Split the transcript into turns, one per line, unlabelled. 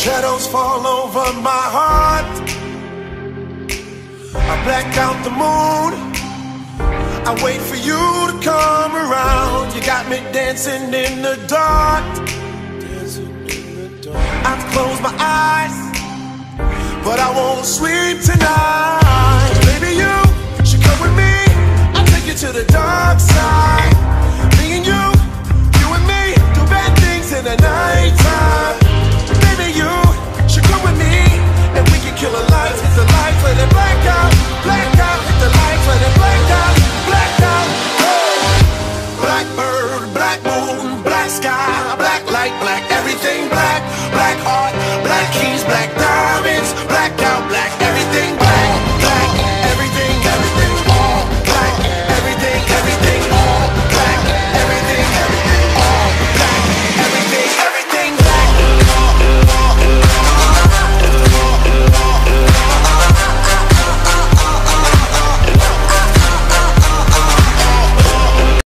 Shadows fall over my heart. I black out the moon. I wait for you to come around. You got me dancing in the dark. I close my eyes, but I won't sleep tonight.